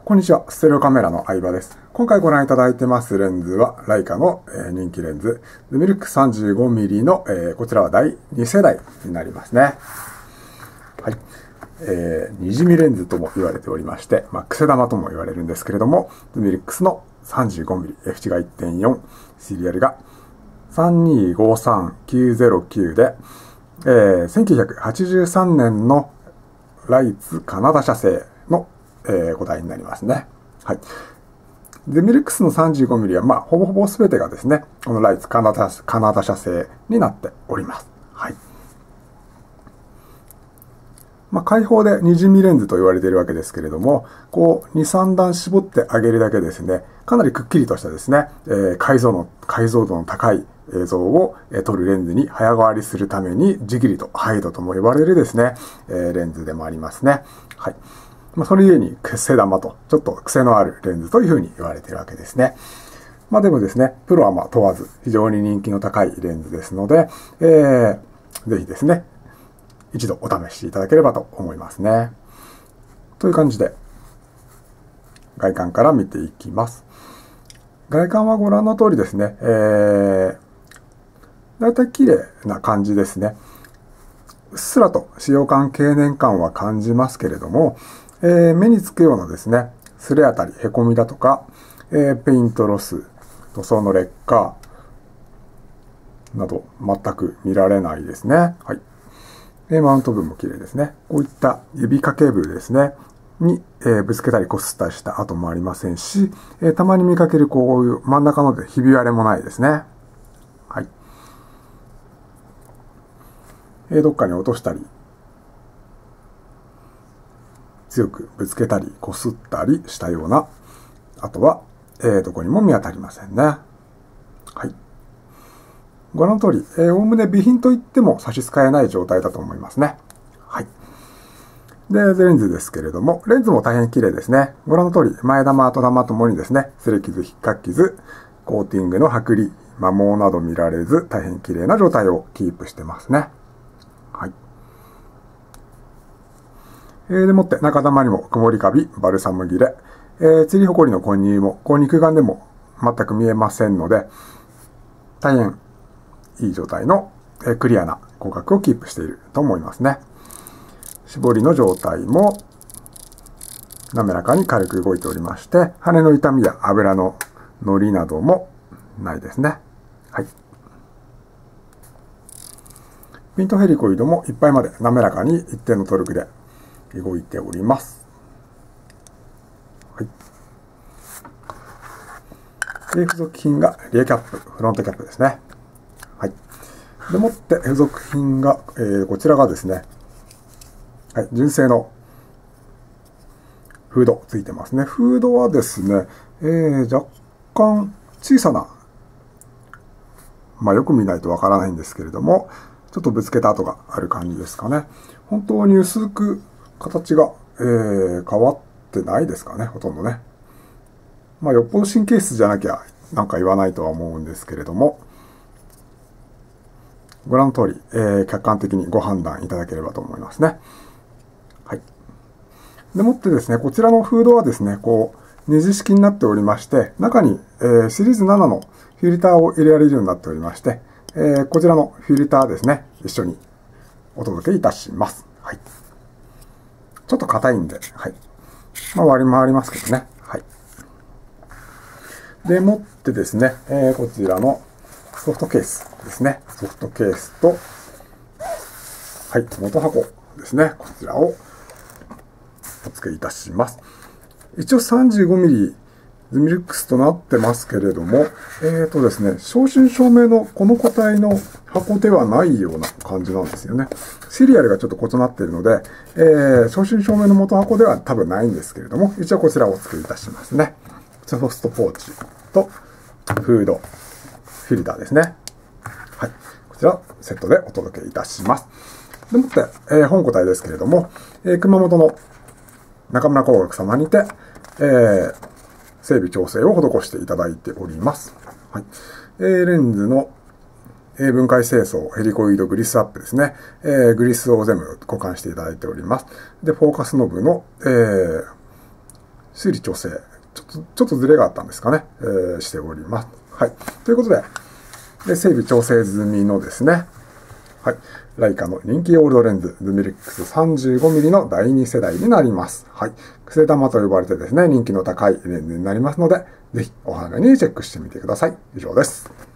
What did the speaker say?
こんにちは。ステレオカメラの相葉です。今回ご覧いただいてますレンズは、ライカの人気レンズ、ルミルック 35mm の、こちらは第2世代になりますね。はい。にじみレンズとも言われておりまして、癖玉とも言われるんですけれども、ルミルックスの 35mm、F 値が 1.4、シリアルが3253909で、1983年のライツカナダ社製の個体になりますね。はい。ルミルックスの 35mm は、ほぼほぼ全てがですね、このライツカナダ社製になっております。はい。開放でにじみレンズと言われているわけですけれども、こう、2、3段絞ってあげるだけですね、かなりくっきりとしたですね、解像度の高い映像を撮るレンズに早変わりするために、ジギリとハイドとも呼ばれるですね、レンズでもありますね。はい。それゆえに癖玉と、ちょっと癖のあるレンズというふうに言われているわけですね。でもですね、プロは問わず非常に人気の高いレンズですので、ぜひですね、一度お試しいただければと思いますね。という感じで、外観から見ていきます。外観はご覧の通りですね、だいたい綺麗な感じですね。うっすらと使用感、経年感は感じますけれども、目につくようなですね、すれあたり、へこみだとか、ペイントロス、塗装の劣化など全く見られないですね。はい。マウント部も綺麗ですね。こういった指掛け部ですね、に、ぶつけたり擦ったりした跡もありませんし、たまに見かけるこういう真ん中のでひび割れもないですね。はい。どっかに落としたり、強くぶつけたり、擦ったりしたような跡は、どこにも見当たりませんね。はい。ご覧の通り、おおむね備品といっても差し支えない状態だと思いますね。はい。で、レンズですけれども、レンズも大変綺麗ですね。ご覧の通り、前玉、後玉ともにですね、擦れ傷、引っかき傷、コーティングの剥離、摩耗など見られず、大変綺麗な状態をキープしてますね。はい。でもって中玉にも曇りカビ、バルサム切れ、釣り埃の混入も、肉眼でも全く見えませんので、大変いい状態のクリアな広角をキープしていると思いますね。絞りの状態も滑らかに軽く動いておりまして、羽の傷みや油ののりなどもないですね。はい。ピントヘリコイドもいっぱいまで滑らかに一定のトルクで動いております。はい。付属品がリアキャップ、フロントキャップですね。はい。でもって付属品が、こちらがですね、はい、純正のフードついてますね。フードはですね、若干小さな、よく見ないとわからないんですけれども、ちょっとぶつけた跡がある感じですかね。本当に薄く形が、変わってないですかね、ほとんどね。よっぽど神経質じゃなきゃなんか言わないとは思うんですけれども、ご覧の通り、客観的にご判断いただければと思いますね。はい。でもってですね、こちらのフードはですね、ネジ式になっておりまして、中に、シリーズ7のフィルターを入れられるようになっておりまして、こちらのフィルターですね、一緒にお届けいたします。はい。ちょっと硬いんで、はい。割り回りますけどね。はい。でもってですね、こちらのソフトケースですね。ソフトケースと、はい、元箱ですね。こちらをお付けいたします。一応 35mm ルミルックスとなってますけれども、ですね、正真正銘のこの個体の箱ではないような感じなんですよね。シリアルがちょっと異なっているので、正真正銘の元箱では多分ないんですけれども、一応こちらをお付けいたしますね。こちらソフトポーチとフード、フィルターですね。はい。こちらセットでお届けいたします。でもって、本個体ですけれども、熊本の中村工学様にて、整備調整を施していただいております。はい。レンズの分解清掃、ヘリコイドグリスアップですね。グリスを全部交換していただいております。で、フォーカスノブの、 修理調整、ちょっとズレがあったんですかね、しております。はい。ということで、整備調整済みのですね、はい。ライカの人気オールドレンズ、ズミレックス 35mm の第2世代になります。はい。クセ玉と呼ばれてですね、人気の高いレンズになりますので、ぜひお花にチェックしてみてください。以上です。